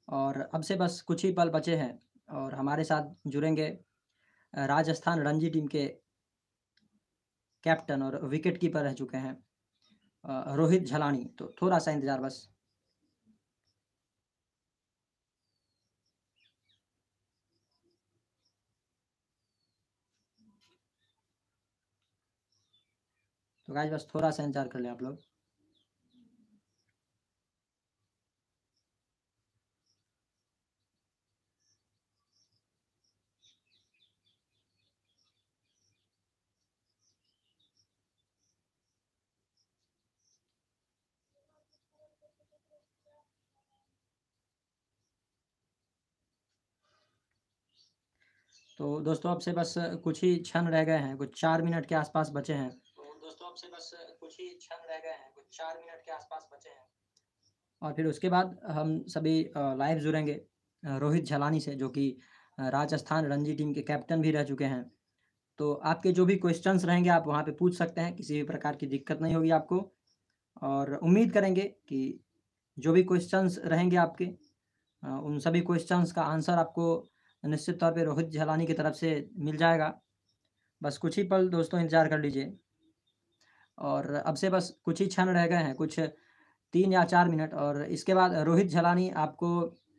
और अब से बस कुछ ही पल बचे हैं और हमारे साथ जुड़ेंगे राजस्थान रणजी टीम के कैप्टन और विकेट कीपर रह चुके हैं रोहित झलानी। तो थोड़ा-सा इंतज़ार बस। तो गाइस बस थोड़ा-सा इंतज़ार कर लें आप लोग। तो दोस्तों अब से बस कुछ ही क्षण रह गए हैं, कुछ 4 मिनट के आसपास बचे हैं। तो दोस्तों अब से बस कुछ ही क्षण रह गए हैं, कुछ 4 मिनट के आसपास बचे हैं। और फिर उसके बाद हम सभी लाइव जुड़ेंगे रोहित झलानी से, जो कि राजस्थान रणजी टीम के कैप्टन भी रह चुके हैं। तो आपके जो भी क्वेश्चंस रहेंगे आप वहाँ पे पूछ सकते हैं, किसी भी प्रकार की दिक्कत नहीं होगी आपको। और उम्मीद करेंगे कि जो भी क्वेश्चंस रहेंगे आपके उन सभी क्वेश्चंस का आंसर आपको निश्चित तौर पे रोहित झलानी की तरफ से मिल जाएगा। बस कुछ ही पल दोस्तों इंतज़ार कर लीजिए और अब से बस कुछ ही क्षण रह गए हैं, कुछ 3 या 4 मिनट और इसके बाद रोहित झलानी आपको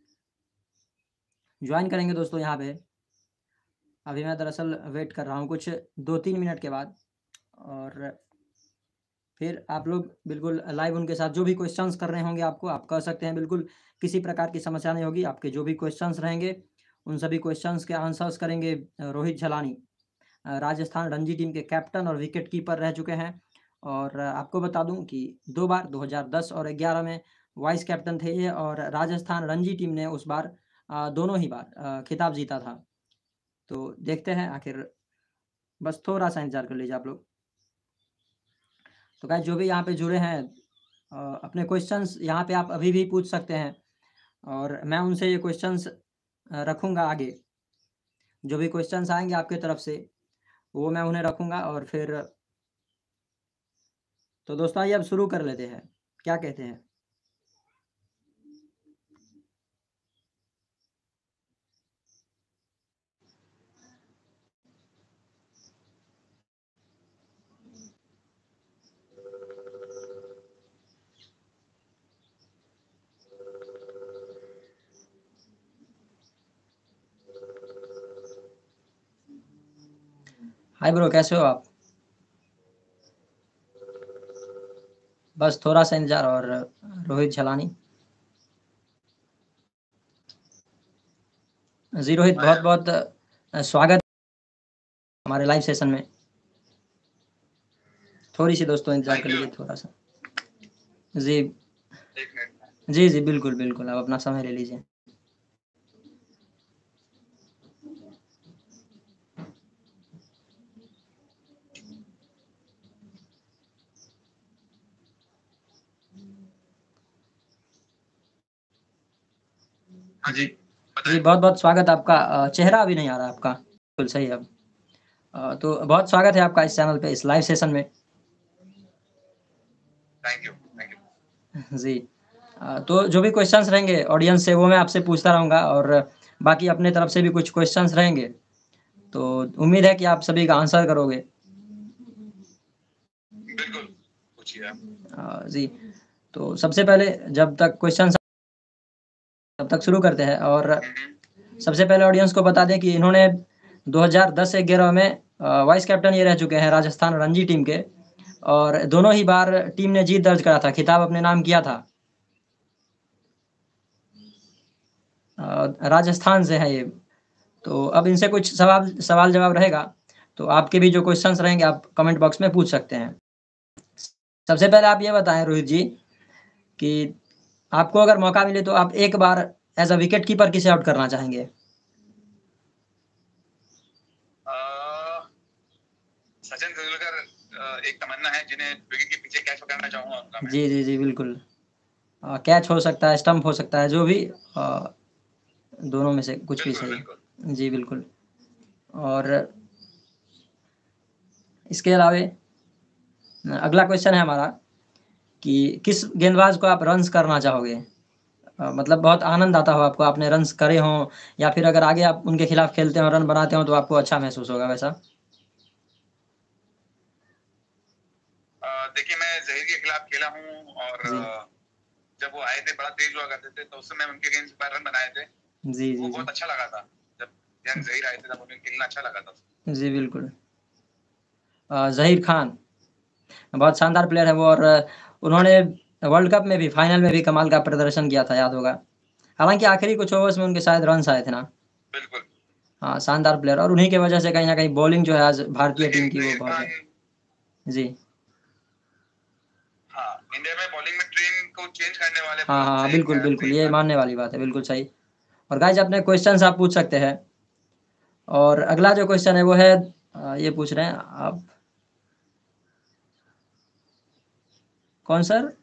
जॉइन करेंगे दोस्तों यहाँ पे। अभी मैं दरअसल वेट कर रहा हूँ कुछ 2-3 मिनट के बाद और फिर आप लोग बिल्कुल लाइव उनके साथ जो भी क्वेश्चंस कर रहे होंगे आपको, आप कर सकते हैं बिल्कुल, किसी प्रकार की समस्या नहीं होगी। आपके जो भी क्वेश्चंस रहेंगे, उन सभी क्वेश्चंस के आंसर्स करेंगे रोहित झलानी। राजस्थान रणजी टीम के कैप्टन और विकेट कीपर रह चुके हैं और आपको बता दूँ कि 2 बार 2010 और 11 में वाइस कैप्टन थे ये और राजस्थान रणजी टीम ने उस बार दोनों ही बार खिताब जीता था। तो देखते हैं आखिर बस थोड़ा-सा इंतज़ार कर लीजिए आप लोग। तो गाइस जो भी यहाँ पे जुड़े हैं अपने क्वेश्चंस यहाँ पे आप अभी भी पूछ सकते हैं और मैं उनसे ये क्वेश्चंस रखूँगा आगे। जो भी क्वेश्चंस आएँगे आपकी तरफ से, वो मैं उन्हें रखूँगा और फिर तो दोस्तों आइए अब शुरू कर लेते हैं। क्या कहते हैं? हाय ब्रो कैसे हो आप? बस थोड़ा-सा इंतज़ार और रोहित झलानी। जी रोहित बहुत-बहुत स्वागत हमारे लाइव सेशन में। थोड़ी-सी दोस्तों इंतज़ार कर लीजिए थोड़ा-सा। जी। जी, जी, बिल्कुल, बिल्कुल, आप अपना समय ले लीजिए। हाँ जी, जी, बहुत-बहुत स्वागत आपका चेहरा अभी नहीं आ रहा आपका। बिल्कुल सही अब। तो बहुत स्वागत है आपका इस चैनल पे, इस लाइव सेशन में। Thank you, thank you. जी। तो जो भी क्वेश्चंस रहेंगे ऑडियंस से वो मैं आपसे पूछता रहूँगा और बाकी अपने तरफ से भी कुछ क्वेश्चंस रहेंगे। तो उम्मीद है कि आप सभी का आंसर करोगे। बिल्कुल, पूछिए आप। जी। तो सबसे पहले जब तक क्वेश्चंस तब तक शुरू करते हैं और सबसे पहले ऑडियंस को बता दें कि इन्होंने 2010 से 11 में वाइस कैप्टन ये रह चुके हैं राजस्थान रणजी टीम के और दोनों ही बार टीम ने जीत दर्ज करा था, खिताब अपने नाम किया था। राजस्थान से है ये। तो अब इनसे कुछ सवाल जवाब रहेगा, तो आपके भी जो क्वेश्चंस रहेंगे आप कमेंट बॉक्स में पूछ सकते हैं। सबसे पहले आप ये बताएं रोहित जी कि आपको अगर मौका मिले तो आप एक बार एज अ विकेट कीपर किसे आउट करना चाहेंगे? सचिन तेंदुलकर एक तमन्ना है जिन्हें विकेट के पीछे कैच पकड़ना चाहूंगा उनका मैं। जी, जी, जी, बिल्कुल। कैच हो सकता है, स्टंप हो सकता है, जो भी दोनों में से कुछ भी बिल्कुल, सही। बिल्कुल। जी, बिल्कुल। और इसके अलावे अगला क्वेश्चन है हमारा कि किस गेंदबाज को आप रन्स करना चाहोगे? मतलब बहुत आनंद आता हो आपको, आपने रन्स करे हों या फिर अगर आगे आप उनके खिलाफ खेलते हो, रन बनाते हो तो आपको अच्छा महसूस होगा वैसा? देखिए मैं ज़हीर के खिलाफ खेला हूँ और जी। जब वो आए थे बड़ा तेज हुआ करते थे, तो उस समय उनके अगेंस्ट 12 रन बनाए थे। जी, वो जी, जी। बहुत अच्छा लगा था। जब यंग ज़हीर आए थे तब उन्हें खेलना अच्छा लगा था। जी, बिल्कुल। ज़हीर खान, बहुत शानदार प्लेयर है वो और हाँ उन्होंने जी, वर्ल्ड कप में भी, फाइनल में भी कमाल का प्रदर्शन किया था, याद होगा। हालाँकि आखिरी कुछ ओवर्स में उनके शायद रन्स आए थे ना? बिल्कुल। हाँ, शानदार प्लेयर और उन्हीं की वजह से कहीं न कहीं बॉलिंग जो है आज भारतीय टीम लेकिन की वो ज़हीर बहुत खान है। जी। हाँ, इंडिया में बॉलिंग में ट्रेन को चेंज करने वाले हाँ, बॉलर में हाँ, से एक बिल्कुल, है बिल्कुल, ज़हीर ये खान। मानने वाली बात है, बिल्कुल सही। और गाइज़ अपने क्वेश्चन्स आप पूछ सकते हैं और अगला जो क्वेश्चन है वो है ये पूछ रहे हैं आप कौन सर?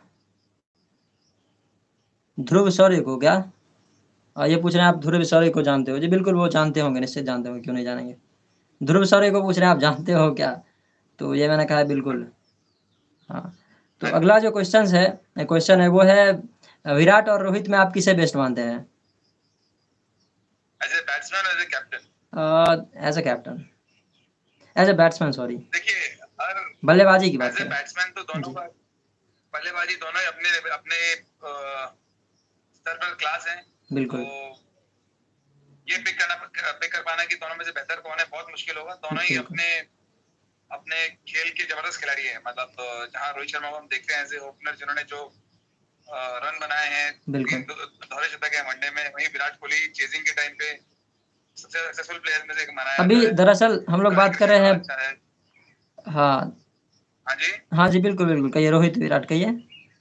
ध्रुव शौर्य को क्या? ये पूछ रहे हैं आप ध्रुव शौर्य को जानते हो? जी, बिल्कुल वो जानते होंगे, निश्चित जानते होंगे, क्यों नहीं जानेंगे। ध्रुव शौर्य को पूछ रहे हैं आप जानते हो क्या? तो ये मैंने कहा बिल्कुल, हाँ। तो हाँ जी, अगला जो क्वेश्चन है वो है विराट और रोहित में आप किसे बेस्ट मानते हैं? एज़ अ बैट्समैन और as a captain. As a captain, as a batsman sorry, देखिए, हर बल्लेबाजी की बात एज़ अ करें। बैट्समैन तो दोनों जी, का बल्लेबाजी दोनों ही अपने अपने स्तर पर क्लास हैं। तो बिल्कुल, ये पिक कर पाना कि दोनों में से बेहतर कौन है बहुत मुश्किल होगा। दोनों ही बिल्कुल, अपने अपने खेल के जबरदस्त खिलाड़ी हैं। मतलब जहाँ रोहित शर्मा को हम देखते हैं एज़ ए ओपनर जिन्होंने जो रन बनाए हैं, 3 बिल्कुल। दोहरे शतक हैं वनडे में। वहीं विराट कोहली चेजिंग के टाइम पे सबसे सक्सेसफुल प्लेयर में से एक माना अभी जाता है। दरअसल हम लोग उनका बात कर एग्रेशन रहे बड़ा हैं अच्छा है। हाँ, हाँ जी, हाँ जी, बिल्कुल, बिल्कुल, कहिए रोहित, विराट कहिए।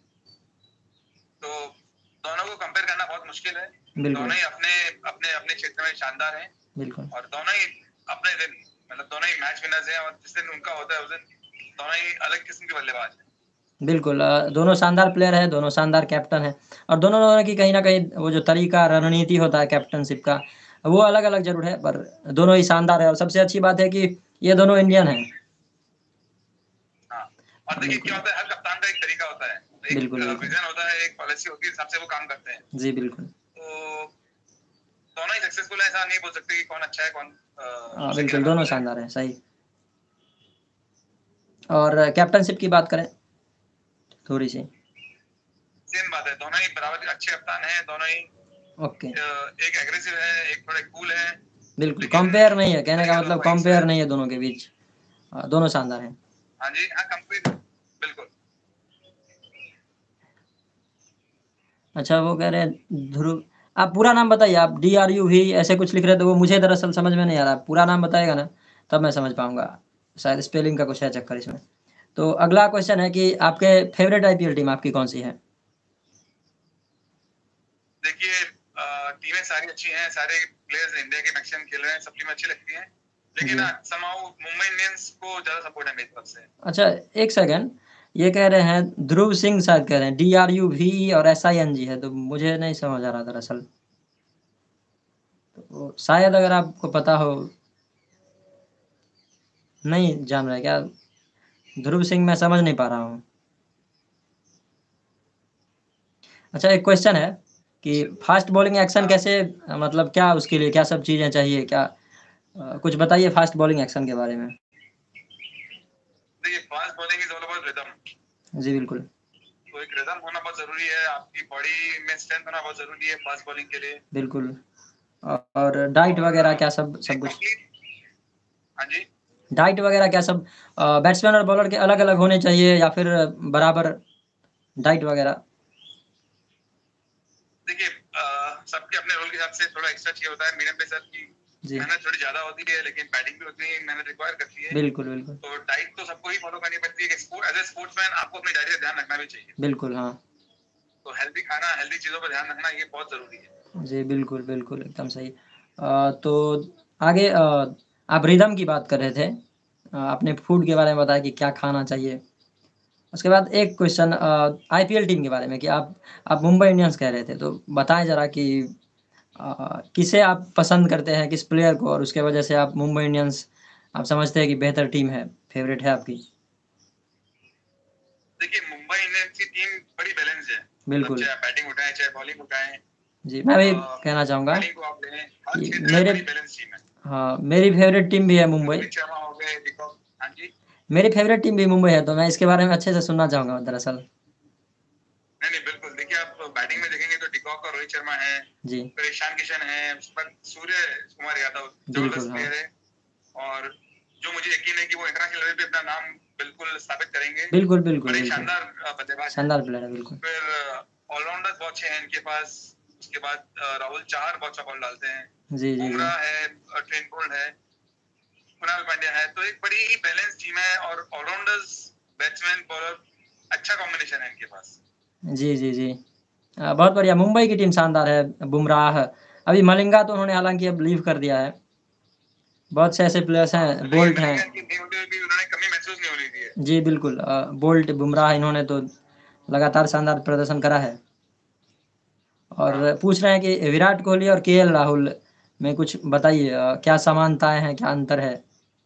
तो दोनों को कंपेयर करना बहुत मुश्किल है। बिल्कुल, दोनों ही अपने अपने अपने क्षेत्र में शानदार हैं बिल्कुल, और दोनों ही अपने दिन मतलब दोनों ही मैच विनर्स हैं और जिस दिन उनका होता है उस दिन दोनों ही अलग किस्म के बल्लेबाज हैं। बिल्कुल दोनों शानदार प्लेयर हैं, दोनों शानदार कैप्टन हैं और दोनों की कहीं न कहीं वो जो तरीका, रणनीति होता है कैप्टनशिप का, वो अलग-अलग ज़रूर है, पर दोनों ही शानदार है और सबसे अच्छी बात है कि ये दोनों इंडियन हैं। हाँ, और देखिए क्या बिल्कुल, होता है हर कप्तान का एक तरीका होता है। एक बिल्कुल, बिल्कुल। विज़न होता है, एक पॉलिसी होती है, हिसाब से वो काम करते हैं। जी, बिल्कुल। तो दोनों ही सक्सेसफुल है, ऐसा नहीं बोल सकते कि कौन अच्छा है, कौन उससे बिल्कुल, गिरा-हुआ दोनों है। शानदार हैं, सही। और कैप्टनशिप की बात करें थोड़ी-सी। सेम बात है, दोनों ही बराबर अच्छे कप्तान हैं, दोनों ही ओके, एक एग्रेसिव है, एक थोड़े कूल है, बिल्कुल, लेकिन कंपेयर नहीं है, कहने का तरीका दोनों मतलब का एक सा कंपेयर है। नहीं है दोनों के बीच। दोनों शानदार हैं। हाँ जी, हाँ कंप्लीट बिल्कुल। अच्छा वो कह रहे हैं ध्रुव आप पूरा नाम बताइए आप DRUV ऐसे कुछ लिख रहे थे वो मुझे दरअसल समझ में नहीं आ रहा। पूरा नाम बताएगा ना, तब मैं समझ पाऊँगा। शायद स्पेलिंग का कुछ है चक्कर इसमें। तो अगला क्वेश्चन है कि आपके फ़ेवरेट IPL टीम आपकी कौन-सी है? देखिए टीमें सारी अच्छी हैं, सारे प्लेयर्स इंडिया के मैक्सिमम खेल रहे हैं, सब टीमें अच्छी लगती हैं। लेकिन जी। समहाउ मुंबई इंडियंस को ज़्यादा सपोर्ट है मेरी तरफ से। अच्छा 1 सेकंड, ये कह रहे हैं ध्रुव सिंह शायद कह रहे हैं DRUVE और SING है, तो मुझे नहीं समझ आ रहा दरअसल। तो शायद अगर अच्छा, आपको पता हो नहीं जान रहे क्या? ध्रुव सिंह मैं समझ नहीं पा रहा हूँ। अच्छा एक क्वेश्चन है कि अच्छा। फ़ास्ट बॉलिंग एक्शन हाँ, कैसे मतलब क्या उसके लिए क्या सब चीज़ें चाहिए? क्या कुछ बताइए फ़ास्ट बॉलिंग एक्शन के बारे में? देखिए fast bowling is all about rhythm. जी, बिल्कुल। तो एक रिदम होना बहुत ज़रूरी है, आपकी बॉडी में स्ट्रेंथ होना बहुत ज़रूरी है फास्ट बॉलिंग के लिए। बिल्कुल और डाइट और वगैरह क्या सब सब एक कुछ? कंप्लीट हाँ जी। डाइट वगैरह क्या सब बैट्समैन और बॉलर के अलग-अलग होने चाहिए या फिर बराबर डाइट वगैरह? देखिए सबके अपने रोल के हिसाब से थोड़ा एक्स्ट्रा चाहिए होता है। मीडियम पेसर की जी, मेहनत थोड़ी ज़्यादा होती है, लेकिन बैटिंग भी उतनी ही मेहनत रिक्वायर करती है। बिल्कुल, बिल्कुल। तो डाइट तो सबको ही फॉलो करनी पड़ती है कि एज़ अ स्पोर्ट्समैन आपको अपनी डाइट का ध्यान रखना भी चाहिए। बिल्कुल, हाँ। तो हेल्दी खाना, हेल्दी चीज़ों पर ध्यान रखना ये बहुत ज़रूरी है। जी, बिल्कुल, बिल्कुल, एकदम सही। तो आगे आप रिदम की बात कर रहे थे। आपने फूड के बारे में बताया कि क्या खाना चाहिए। उसके बाद एक क्वेश्चन IPL टीम के बारे में कि आप मुंबई इंडियंस कह रहे थे, तो बताएँ ज़रा कि किसे आप पसंद करते हैं, किस प्लेयर को और उसके वजह से आप मुंबई इंडियंस आप समझते हैं कि बेहतर टीम है, फ़ेवरेट है आपकी? देखिए मुंबई इंडियंस की टीम बड़ी बैलेंस्ड है। बिल्कुल। चाहे बैटिंग उठाएं चाहे बॉलिंग उठाएं, जी, मैं भी कहना चाहूँगा फील्डिंग को आप लें, हर कि क्षेत्र में मेरे बड़ी बैलेंस टीम है। हाँ, मेरी फ़ेवरेट टीम भी है मुंबई। रोहित शर्मा हो गए, डिकॉक। हाँ जी। मेरी फ़ेवरेट टीम भी मुंबई है, तो मैं इसके बारे में अच्छे से सुनना चाहूँगा दरअसल। नहीं, नहीं, बिल्कुल। देखिए, आप बैटिंग में देखेंगे तो डिकॉक और रोहित शर्मा हैं, जी, फिर ईशान किशन हैं, उस पर सूर्य कुमार यादव बिल्कुल, जबरदस्त हाँ। प्लेयर है, और जो मुझे यकीन है कि वो इंटरनेशनल लेवल पे अपना नाम बिल्कुल स्थापित करेंगे। बिल्कुल, बिल्कुल, बड़े बिल्कुल। शानदार बल्लेबाज हैं। शानदार प्लेयर है, बिल्कुल। फिर ऑलराउंडर्स बहुत अच्छे हैं इनके पास। उसके बाद राहुल चाहर बहुत अच्छा बॉल डालते हैं। जी, जी, जी। बुमराह है, ट्रेंट बोल्ट है, कुणाल पांड्या है, तो एक बड़ी ही बैलेंस टीम है, और ऑलराउंडर्स, बैट्समैन, बॉलर, अच्छा कॉम्बिनेशन है इनके पास। जी, जी, जी। बहुत बढ़िया, मुंबई की टीम शानदार है, बुमराह अभी मलिंगा तो उन्होंने हालाँकि अब लीव कर दिया है। बहुत से ऐसे प्लेयर्स हाँ, हैं, लेकिन बोल्ट हैं। मलिंगा की नहीं होते हुए भी उन्होंने कमी महसूस नहीं होने दी है। जी, बिल्कुल बोल्ट, बुमराह इन्होंने तो लगातार शानदार प्रदर्शन करा है। और हाँ, पूछ रहे हैं कि विराट कोहली और केएल राहुल में कुछ बताइए क्या समानताएँ हैं, क्या अंतर है?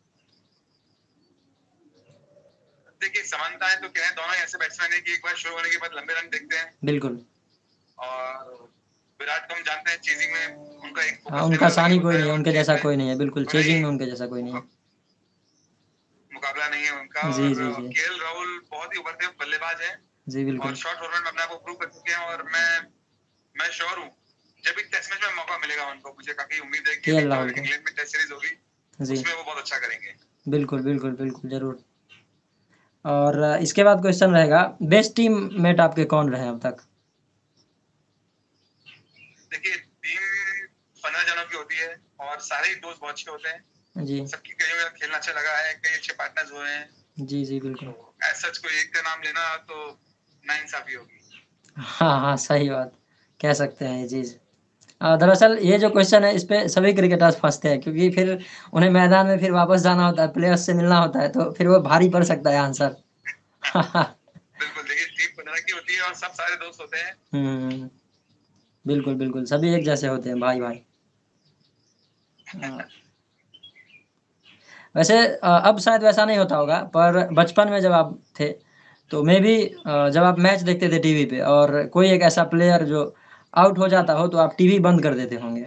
देखिए, समानताएं तो क्या है, दोनों ही ऐसे बैट्समैन है कि एक बार शुरू होने के बाद लंबे रन देखते हैं, बिल्कुल। और विराट को हम जानते हैं चेजिंग में उनका एक हाँ, फोकस उनका लेवल अलग ही सानी कोई होता नहीं है, है, और उनके खेल जैसा में कोई नहीं है, बिल्कुल, बड़ा ही चेजिंग में उनके जैसा कोई नहीं है। मुकाबला नहीं है उनका। जी, और जी, जी। केएल राहुल बहुत ही उभरते हुए बल्लेबाज हैं, जी, और बिल्कुल। शॉर्ट फॉर्मेट में अपने आप को प्रूव कर चुके हैं, और मैं श्योर हूँ, जब भी टेस्ट मैच में मौका मिलेगा उनको, मुझे काफी उम्मीद है कि अभी केएल जो राहुल को। इंग्लैंड में टेस्ट सीरीज होगी, जी, उसमें वो बहुत अच्छा करेंगे। बिल्कुल, बिल्कुल, बिल्कुल, ज़रूर। और इसके बाद क्वेश्चन रहेगा, बेस्ट टीममेट आपके कौन रहे अब तक? देखिए, टीम 15 जनों की होती है, और सारे ही दोस्त बहुत अच्छे होते हैं। जी। सबकी कई में खेलना अच्छा लगा है, कई अच्छे पार्टनर्स हुए हैं, जी, जी, बिल्कुल। तो एज सच कोई एक का नाम लेना तो नाइंसाफी होगी। हाँ, हाँ, सही बात, कह सकते हैं ये चीज़। दरअसल ये जो क्वेश्चन है, इस पे सभी क्रिकेटर्स फँसते हैं क्योंकि फिर उन्हें मैदान में फिर वापस जाना होता है, प्लेयर्स से मिलना होता है, तो फिर वो भारी पड़ सकता है आंसर। बिल्कुल, देखिए, टीम 15 की होती है और सब सारे दोस्त होते हैं। हुँ, बिल्कुल, बिल्कुल, सभी एक जैसे होते हैं, भाई-भाई। हाँ। वैसे अब शायद वैसा नहीं होता होगा, पर बचपन में जब आप थे, तो मेबी जब आप मैच देखते थे टीवी पे और कोई एक ऐसा प्लेयर जो आउट हो जाता हो, तो आप टीवी बंद कर देते होंगे।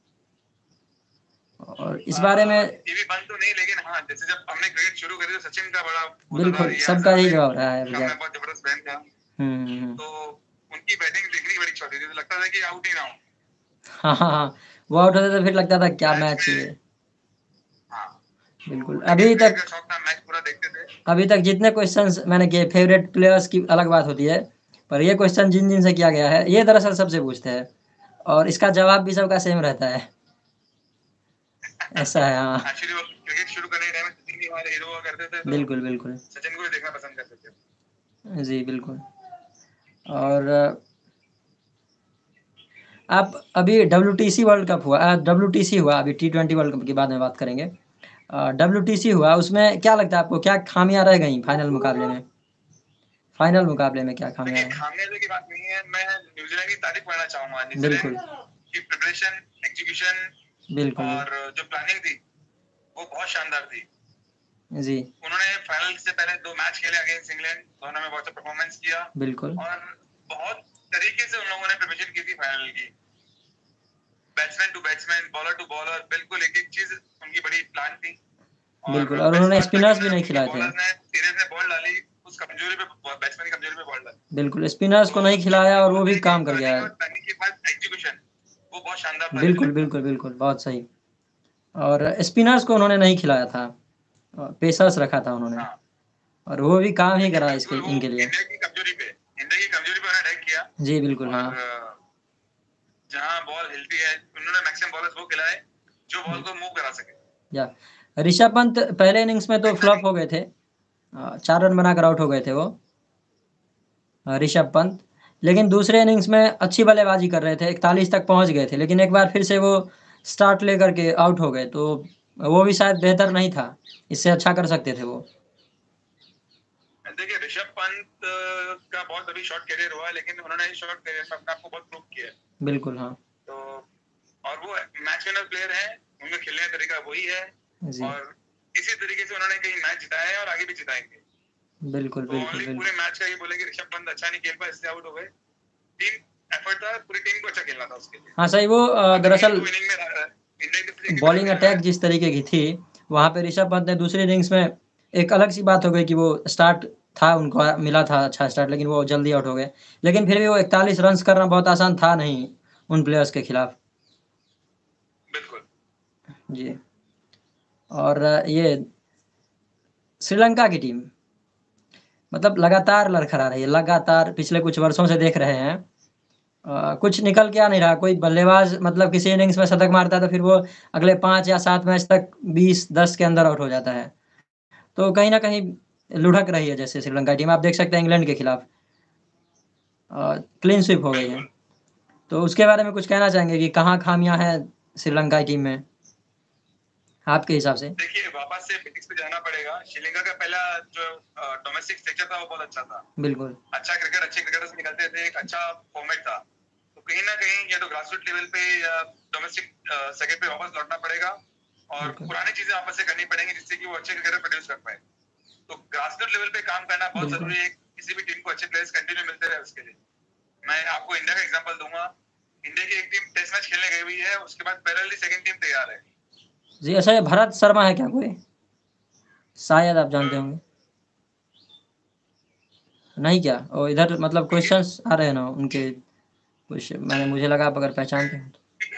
और इस बारे में टीवी बंद तो नहीं, लेकिन हाँ, जैसे जब हमने क्रिकेट शुरू करी तो सचिन का बड़ा होता था, बिल्कुल, ये सबका यही जवाब रहा है का भैया। मैं बहुत जबरदस्त फैन था। हुँ, हुँ, हुँ। तो उनकी बैटिंग देखने की बड़ी इच्छा होती थी, तो लगता था कि आउट ही ना हो। हाँ, हाँ, हाँ। वो आउट होते तो फिर लगता था क्या मैच मैच में। ये। हाँ, बिल्कुल, तो लेकिन क्रिकेट का शौक था, मैच पूरा देखते थे। अभी तक जितने क्वेश्चंस मैंने किए फेवरेट प्लेयर्स की अलग बात होती है, पर ये क्वेश्चन जिन-जिन से किया गया है, ये दरअसल सबसे पूछते हैं और इसका जवाब भी सबका सेम रहता है। ऐसा है, हाँ। एक्चुअली वो क्रिकेट शुरू करने के टाइम में सचिन ही हमारे हीरो हुआ करते थे, तो बिल्कुल, बिल्कुल। सचिन को ही देखना पसंद करते थे। जी, बिल्कुल। और आप अभी डब्ल्यूटीसी वर्ल्ड कप हुआ डब्ल्यूटीसी हुआ, अभी टी20 वर्ल्ड कप की बाद में बात करेंगे। डब्ल्यूटीसी हुआ, उसमें क्या लगता है आपको क्या खामियाँ रह गईं फाइनल मुकाबले में? फाइनल मुकाबले में क्या खामियाँ देखिए, रहीं? खामियाजे की बात नहीं है, मैं न्यूजीलैंड की तारीफ करना चाहूंगा। बिल्कुल, न्यूजीलैंड की प्रिपरेशन, एग्जीक्यूशन बिल्कुल, और जो प्लानिंग थी, वो बहुत शानदार थी। जी, उन्होंने फाइनल से पहले 2 मैच खेले अगेंस्ट इंग्लैंड, दोनों में बहुत अच्छा परफॉर्मेंस किया, बिल्कुल, और बहुत तरीके से उन लोगों ने प्रिपरेशन की थी फाइनल की। Batsman to batsman, bowler to bowler, बिल्कुल एक-एक चीज़ उनकी बड़ी प्लान थी। और बिल्कुल और बेस्ट उन्होंने बात था कि स्पिनर्स भी नहीं उन्होंने उनके खिलाए थे। बॉलर्स ने सीरीज में बॉल डाली, उस कमजोरी पे बैट्समैन की कमजोरी पे बॉल डाली। बिल्कुल, स्पिनर्स को तो नहीं जब खिलाया हम और वो बोलते भी हैं कि काम कर गया प्लानिंग, है। और प्लानिंग के बाद एग्जीक्यूशन, वो बहुत शानदार था बिल्कुल, न्यूजीलैंड का। बिल्कुल, बिल्कुल, बहुत सही। और स्पिनर्स को उन्होंने नहीं खिलाया था पेसर्स रखा था उन्होंने हाँ, और वो भी काम ही देखिए, करा इसके बिल्कुल वो इनके लिए। इंडिया की कमजोरी पे उन्होंने अटैक किया, जी, बिल्कुल, हाँ। और जहाँ बॉल हिलती है, उन्होंने मैक्सिमम बॉलर्स वो खिलाए जो बॉल को मूव करा सके। या ऋषभ पंत पहले इनिंग्स में तो ऐसा फ्लॉप नहीं। हो गए थे। 4 रन बनाकर आउट हो गए थे वो ऋषभ पंत। लेकिन दूसरे इनिंग्स में अच्छी बल्लेबाजी कर रहे थे, 41 तक पहुँच गए थे, लेकिन एक बार फिर से वो स्टार्ट लेकर के आउट हो गए, तो वो भी शायद बेहतर नहीं था। इससे अच्छा कर सकते थे वो। देखिए, ऋषभ पंत का बहुत अभी शॉर्ट करियर हुआ है, लेकिन उन्होंने इस शॉर्ट करियर में अपने आप को बहुत प्रूव किया है। बिल्कुल, हाँ। तो और वो मैच विनर प्लेयर हैं, उनका खेलने का तरीका वही है, जी। और इसी तरीके से उन्होंने कई मैच जिताए हैं और आगे भी जिताएंगे। बिल्कुल, तो बिल्कुल, ओनली बिल्कुल। पूरे मैच का ये बोले कि ऋषभ पंत अच्छा नहीं खेल पाए, इसलिए आउट हो गए, टीम एफर्ट था, पूरी टीम को अच्छा खेलना था उसके लिए। हाँ सही, वो दरअसल इनिंग में इंडिया की बॉलिंग अटैक जिस तरीके की थी, वहाँ पे ऋषभ पंत ने दूसरी इनिंग्स में एक अलग सी बात हो गई कि वो स्टार्ट था, उनको मिला था अच्छा स्टार्ट, लेकिन वो जल्दी आउट हो गए। लेकिन फिर भी वो 41 रन्स करना बहुत आसान था नहीं उन प्लेयर्स के खिलाफ। बिल्कुल जी। और ये श्रीलंका की टीम मतलब लगातार लड़खड़ा रही है, लगातार पिछले कुछ वर्षों से देख रहे हैं। कुछ निकल के आ नहीं रहा, कोई बल्लेबाज मतलब किसी इनिंग्स में शतक मारता है तो फिर वो अगले 5 या 7 मैच तक 20-10 के अंदर आउट हो जाता है। तो कहीं न कहीं लुढ़क रही है जैसे श्रीलंका टीम, आप देख सकते हैं इंग्लैंड के खिलाफ क्लीन स्वीप हो गई है। तो उसके बारे में कुछ कहना चाहेंगे कि कहाँ खामियाँ हैं श्रीलंका की टीम में आपके हिसाब से? देखिए, वापस से बेसिक्स पे जाना पड़ेगा। श्रीलंका का पहला जो डोमेस्टिक स्ट्रक्चर था वो बहुत अच्छा था। बिल्कुल। अच्छा क्रिकेट, अच्छे क्रिकेटर्स निकलते थे, एक अच्छा फॉर्मेट था। तो कहीं ना कहीं या तो ग्रासरूट लेवल पे या डोमेस्टिक सर्किट पे वापस लौटना पड़ेगा और बिल्कुल। पुरानी चीजें वापस से करनी पड़ेंगी जिससे कि वो अच्छे क्रिकेटर प्रोड्यूस कर पाए। तो ग्रासरूट लेवल पे काम करना बहुत बिल्कुल। जरूरी है, किसी भी टीम को अच्छे प्लेयर्स कंटिन्यू मिलते रहे उसके लिए। मैं आपको इंडिया का एग्जांपल दूंगा। इंडिया की एक टीम टेस्ट मैच खेलने गई हुई है, उसके बाद पैरेलली सेकंड टीम तैयार है। जी, अच्छा ये भरत शर्मा है क्या कोई? शायद आप जानते होंगे। नहीं क्या? और इधर मतलब क्वेश्चंस आ रहे हैं ना उनके, कुछ मुझे लगा आप अगर पहचानते हो तो।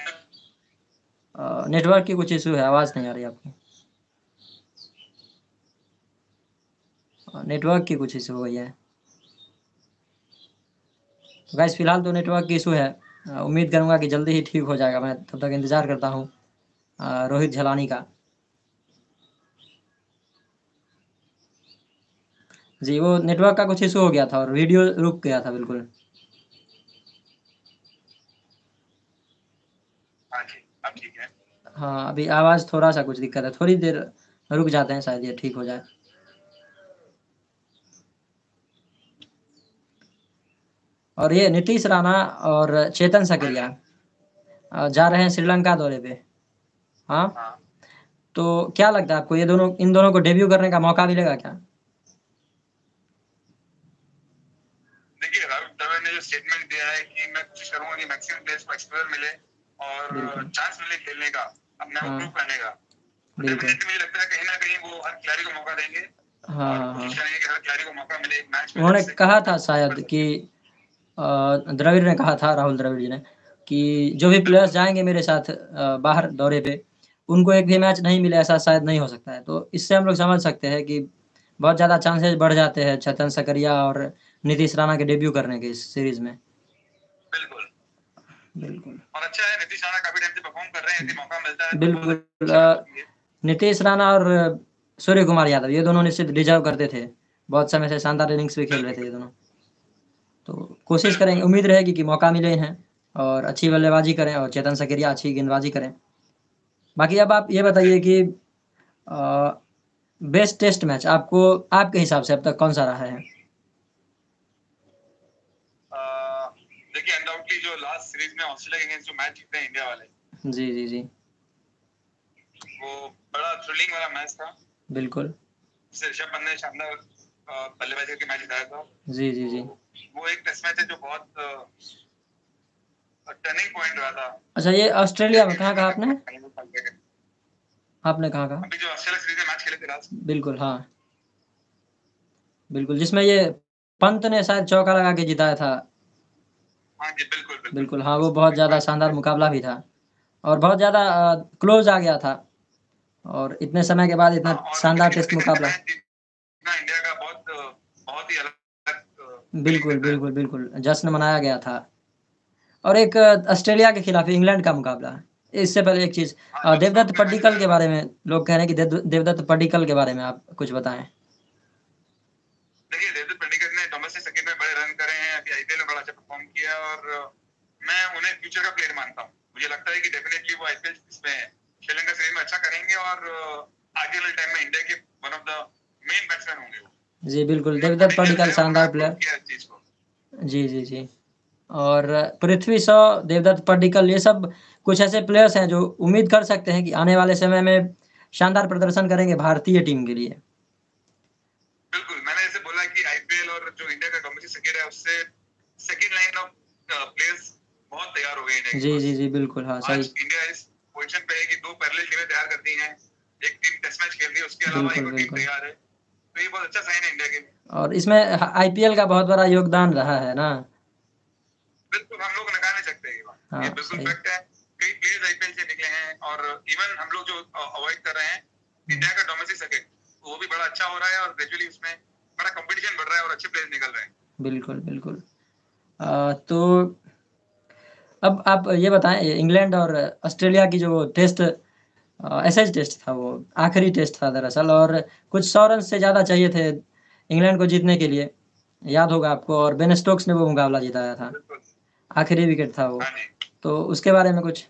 नेटवर्क की कुछ इशू है, आवाज़ नहीं आ रही आपकी। नेटवर्क की कुछ इशू हो गई है। गाइस फिलहाल तो नेटवर्क की इशू है, उम्मीद करूँगा कि जल्दी ही ठीक हो जाएगा। मैं तब तक इंतज़ार करता हूँ रोहित झलानी का। जी, वो नेटवर्क का कुछ इशू हो गया था और वीडियो रुक गया था बिल्कुल। हाँ जी, अब ठीक है। हाँ, अभी आवाज़ थोड़ा-सा कुछ दिक्कत है, थोड़ी देर रुक जाते हैं, शायद ये ठीक हो जाए। और ये नीतीश राणा और चेतन सकरिया जा रहे हैं श्रीलंका दौरे पे। हाँ, हाँ, तो क्या लगता है आपको इन दोनों को डेब्यू करने का मौका मिलेगा क्या? देखिए राहुल द्रविड़ ने जो स्टेटमेंट दिया है कि मैं कोशिश करूंगा कि मैक्सिमम प्लेयर्स को एक्सपोजर मिले और बिल्कुल। चांस मिले खेलने का, अपने आप को हाँ, प्रूव करने का। तो बिल्कुल। डेफिनेटली मुझे लगता है कहीं ना कहीं वो हर खिलाड़ी को मौका देंगे हाँ, और हाँ, हाँ। कोशिश करेंगे कि हर खिलाड़ी को मौका मिले, एक मैच मिले उन्होंने जिससे कि कहा वो था कर शायद कि सके। द्रविड़ ने कहा था, राहुल द्रविड़ जी ने, कि जो भी प्लेयर्स बिल्कुल जाएँगे मेरे साथ बाहर दौरे पे, उनको एक भी मैच नहीं मिले ऐसा शायद नहीं हो सकता है। तो इससे हम लोग समझ सकते हैं कि बहुत ज़्यादा चांसेस बढ़ जाते हैं चेतन सकरिया और नीतीश राणा के डेब्यू करने के इस सीरीज़ में। बिल्कुल। बिल्कुल। और अच्छा है, नीतीश राणा काफी टाइम से परफॉर्म कर रहे हैं, यदि मौका मिलता है तो बहुत बिल्कुल अच्छी बात होगी। नीतीश राणा और सूर्य कुमार यादव ये दोनों निश्चित डिज़र्व करते थे। बहुत समय से शानदार इनिंग्स भी खेल रहे थे ये दोनों। तो कोशिश करेंगे, बिल्कुल उम्मीद रहेगी कि मौका मिले इन्हें और अच्छी बल्लेबाजी करें और चेतन सकरिया अच्छी गेंदबाजी करें। बाकी अब आप ये बताइए कि बेस्ट टेस्ट मैच आपको आपके हिसाब से अब तक कौन-सा रहा है? देखिए अनडाउटली जो लास्ट सीरीज में ऑस्ट्रेलिया के अगेंस्ट जो मैच जीते हैं इंडिया वाले, जी, जी, जी। वो बड़ा थ्रिलिंग वाला मैच था। बिल्कुल। जिससे ऋषभ पंत ने शानदार बल्लेबाजी करके मैच जिताया था। जी, जी, जी। तो वो एक टेस्ट मैच है जो बहुत टर्निंग पॉइंट रहा था अच्छा ये इंडिया ऑस्ट्रेलिया में के कहाँ कहा लिए। आपने? आपने कहाँ कहा? अभी जो ऑस्ट्रेलिया सीरीज में मैच खेले थे लास्ट। बिल्कुल, हाँ। बिल्कुल, जिसमें ये पंत ने शायद चौका लगा के जिताया था। हाँ जी, बिल्कुल बिल्कुल। बिल्कुल, हाँ, वो बहुत ज़्यादा शानदार मुकाबला भी था और बहुत ज़्यादा क्लोज़ आ गया था और इतने समय के बाद हाँ, इतना और शानदार क्रिकेट टेस्ट क्रिकेट मुकाबला। मैच जीतना इंडिया का बहुत ही अलग फीलिंग बिल्कुल, देता है। बिल्कुल, बिल्कुल, जश्न मनाया गया था। और एक ऑस्ट्रेलिया के खिलाफ इंग्लैंड का मुकाबला। इससे पहले एक चीज़ हाँ, जो देवदत्त स्टॉक में मैच पड्डीकल जिताया के था। बारे में लोग कह रहे हैं कि देवदत्त पड्डीकल के बारे में आप कुछ बताएँ? देखिए देवदत्त पड्डीकल ने डोमेस्टिक सर्किट में बड़े रन करे हैं, अभी आईपीएल में बड़ा अच्छा परफॉर्म किया और मैं उन्हें फ्यूचर का प्लेयर मानता हूँ। मुझे लगता है कि डेफिनेटली वो आईपीएल इसमें श्रीलंका सीरीज में अच्छा करेंगे और आगे वाले टाइम में इंडिया के one of the main batsman होंगे वो। जी, बिल्कुल, जो देवदत्त पोटेंशियल पड्डीकल है शानदार उन्होंने प्रूव प्लेयर। किया इस चीज को। जी, जी, जी। और पृथ्वी शॉ, देवदत्त पड्डीकल ये सब कुछ ऐसे प्लेयर्स हैं जो उम्मीद कर सकते हैं कि आने वाले समय में शानदार प्रदर्शन करेंगे भारतीय टीम के लिए। बिल्कुल, मैंने जैसे बोला कि आईपीएल और जो इंडिया का डोमेस्टिक सर्किट है उससे सेकंड लाइन ऑफ प्लेयर्स बहुत तैयार हो गए इंडिया के जी, पास। जी, जी, बिल्कुल, हाँ, सही। आज इंडिया इस पोजीशन पे है कि 2 पैरेलल टीमें तैयार कर दी हैं। एक टीम टेस्ट मैच खेल रही है, उसके अलावा एक बिल्कुल, और टीम बिल्कुल। तैयार है। तो ये बहुत अच्छा साइन है इंडिया के लिए। और इसमें आईपीएल का बहुत बड़ा योगदान रहा है ना? बिल्कुल, हम लोग नकार नहीं सकते ये बात। हाँ, ये बिल्कुल सही। फैक्ट है। कई प्लेयर्स आईपीएल से निकले हैं और इवन हम लोग जो अवॉइड कर रहे हैं इंडिया का डोमेस्टिक सर्किट, वो भी बड़ा अच्छा हो रहा है और ग्रेजुअली उसमें बड़ा कंपटीशन बढ़ रहा है और अच्छे प्लेयर्स निकल रहे हैं। बिल्कुल, बिल्कुल। तो अब आप ये बताएँ, इंग्लैंड और ऑस्ट्रेलिया की जो टेस्ट एशेज टेस्ट था, वो आखिरी टेस्ट था दरअसल, और कुछ 100 रन से ज़्यादा चाहिए थे इंग्लैंड को जीतने के लिए, याद होगा आपको, और बेन स्टोक्स ने वो मुकाबला जिताया था। बिल्कुल। आखिरी विकेट था वो। हाँ जी। तो उसके बारे में कुछ?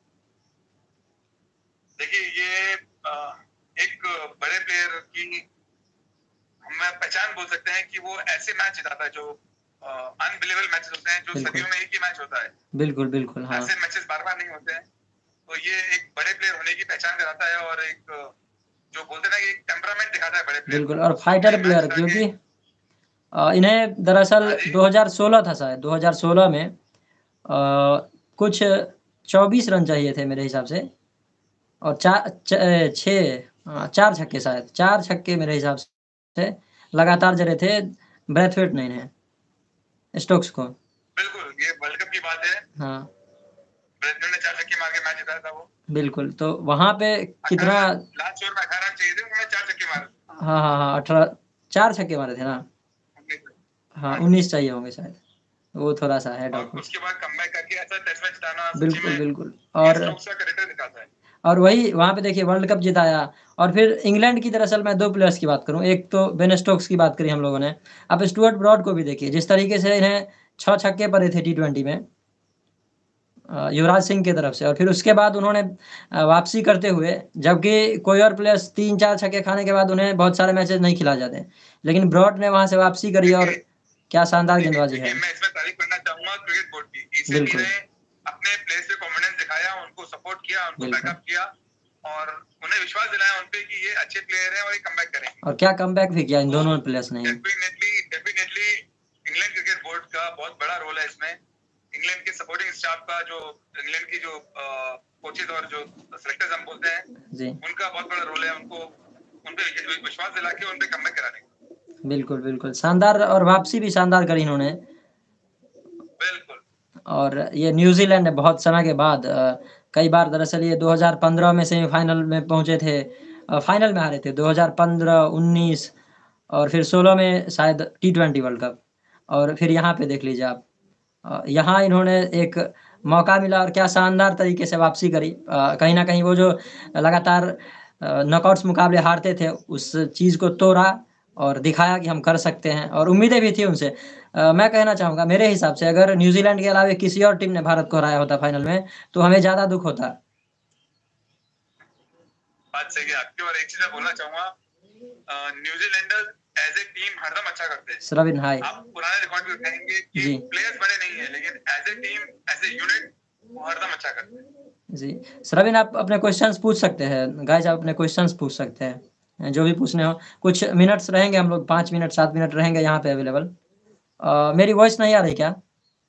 देखिए ये एक बड़े प्लेयर की हम पहचान बोल सकते हैं कि वो ऐसे मैच जिताता है जो अनबिलीवेबल मैचेस होते हैं, जो बिल्कुल। सदियों में एक ही मैच होता है। बिल्कुल, बिल्कुल, हाँ। ऐसे मैचेस बार-बार नहीं होते हैं। तो ये एक बड़े प्लेयर होने की पहचान कराता है और एक जो बोलते हैं ना कि एक टेम्परामेंट दिखाता है बड़े प्लेयर बिल्कुल, का। और वो फाइटर अपने मैच प्लेयर, जिता के क्योंकि इन्हें दरअसल हाँ जी। 2016 था शायद, 2016 में कुछ 24 रन चाहिए थे मेरे हिसाब से, और 4 छक्के शायद, 4 छक्के मेरे हिसाब से लगातार जड़े थे ब्रैथवेट ने इन्हें, स्टोक्स को। बिल्कुल, ये वर्ल्ड कप की बात है। हाँ, ब्रेथवेट ने 4 छक्के मार के मैच जिताया था वो। बिल्कुल, तो वहाँ पे कितना 18 लास्ट ओवर में 18 रन चाहिए थे, उन्होंने 4 छक्के मारे। हाँ, हाँ, हाँ, 18 4 छक्के मारे थे ना? 19 रन। हाँ, हाँ जी। 19 चाहिए होंगे शायद, वो थोड़ा-सा है और डाउटफुल। उसके बाद कमबैक करके ऐसा टेस्ट मैच जिताना सच्ची बिल्कुल, में बिल्कुल। ये और स्टोक्स का कैरेक्टर दिखाता है। वही वहाँ पे देखिए वर्ल्ड कप जिताया, और फिर इंग्लैंड की दरअसल मैं 2 प्लेयर्स की बात करूँ, एक तो बेन स्टोक्स की बात करी हम लोगों ने, अब स्टुअर्ट ब्रॉड को भी देखिए, जिस तरीके से इन्हें 6 छक्के पड़े थे टी20 में युवराज सिंह की तरफ से, और फिर उसके बाद उन्होंने वापसी करते हुए, जबकि कोई और प्लेयर्स 3-4 छक्के खाने के बाद उन्हें बहुत सारे मैचेज़ नहीं खिलाए जाते, लेकिन ब्रॉड ने वहाँ से वापसी करी, और देखिए क्या शानदार देखिए गेंदबाजी है। देखिए मैं इसमें तारीफ करना चाहूंगा क्रिकेट बोर्ड की। ईसीबी बिल्कुल, ने अपने प्लेयर्स पे कॉन्फिडेंस दिखाया, उनको सपोर्ट किया, उनको बिल्कुल। बैकअप किया और उन्हें विश्वास दिलाया उन पे कि ये अच्छे प्लेयर हैं और ये कमबैक करेंगे। और क्या कमबैक भी किया इन तो दोनों प्लेयर्स ने। डेफिनेटली इंग्लैंड क्रिकेट बोर्ड का बहुत बड़ा रोल है इसमें। इंग्लैंड के सपोर्टिंग स्टाफ का, जो इंग्लैंड की जो कोचेज और जो सेलेक्टर्स हम बोलते हैं, जी। उनका बहुत बड़ा रोल है उनको उन पे विश्वास दिला के उन पे कमबैक कराने का। बिल्कुल, बिल्कुल। शानदार, और वापसी भी शानदार करी इन्होंने। बिल्कुल। और ये न्यूज़ीलैंड ने बहुत समय के बाद कई बार, दरअसल ये 2015 में सेमीफ़ाइनल में पहुँचे थे, फाइनल में हारे थे 2015, 19 और फिर 16 में शायद टी20 वर्ल्ड कप, और फिर यहाँ पे देख लीजिए आप। यहाँ इन्होंने एक मौका मिला और क्या शानदार तरीके से वापसी करी। कहीं न कहीं वो जो लगातार नॉकआउट्स मुकाबले हारते थे, उस चीज़ को तोड़ा और दिखाया कि हम कर सकते हैं, और उम्मीदें भी थी उनसे। मैं कहना चाहूँगा मेरे हिसाब से, अगर न्यूज़ीलैंड के अलावा किसी और टीम ने भारत को हराया होता फाइनल में, तो हमें ज़्यादा दुःख होता। बात सही है आपकी और एक चीज मैं बोलना चाहूंगा, न्यूजीलैंडर एज ए टीम हरदम अच्छा करते हैं। श्रविन, हाय। आप पुराने रिकॉर्ड भी उठाएंगे कि जी। प्लेयर्स बड़े नहीं है, लेकिन as a team, as a unit वो हरदम अच्छा करते हैं। जी। श्रविन, आप अपने क्वेश्चंस पूछ सकते हैं। गाइज़, आप अपने क्वेश्चंस पूछ सकते हैं, जो भी पूछने हो। कुछ मिनट्स रहेंगे हम लोग, 5 मिनट 7 मिनट रहेंगे यहाँ पे अवेलेबल। मेरी वॉइस नहीं आ रही क्या?